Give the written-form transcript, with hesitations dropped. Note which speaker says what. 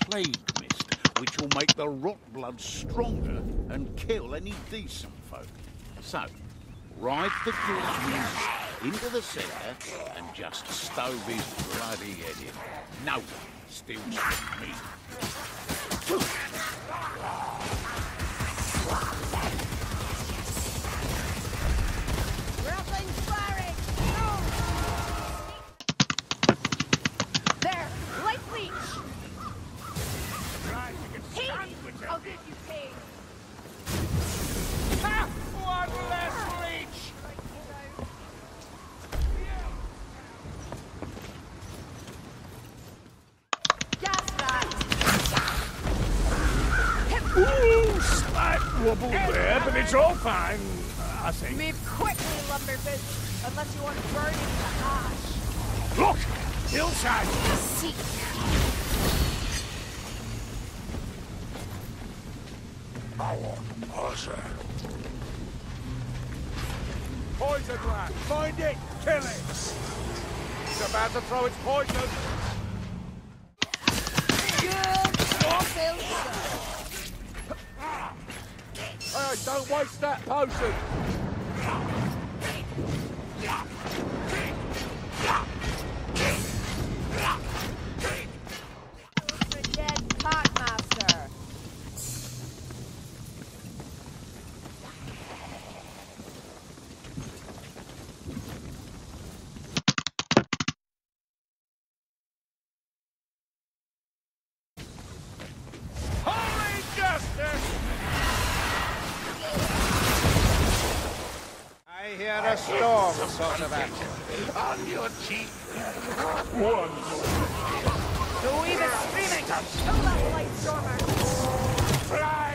Speaker 1: plague mist, which will make the rot blood stronger and kill any decent folk. So, ride the good into the cellar and just stove his bloody head in. No one steals from me.
Speaker 2: I'll get you paid.
Speaker 3: Ha! One less leech! Ooh, slight wobble there, but it's all fine, I think.
Speaker 2: Move quickly, Lumberfish, unless you want to burn into ash.
Speaker 3: Look! Hillside!
Speaker 2: Seek.
Speaker 3: Poison rat! Find it! Kill it! It's about to throw its poison!
Speaker 2: Good awful.
Speaker 3: Hey, don't waste that potion!
Speaker 2: The dead Packmaster.
Speaker 3: Holy justice! I hear a storm sort of action.
Speaker 1: On your cheek.
Speaker 3: One.
Speaker 2: No even screaming. Kill that light stormer.
Speaker 3: Fly!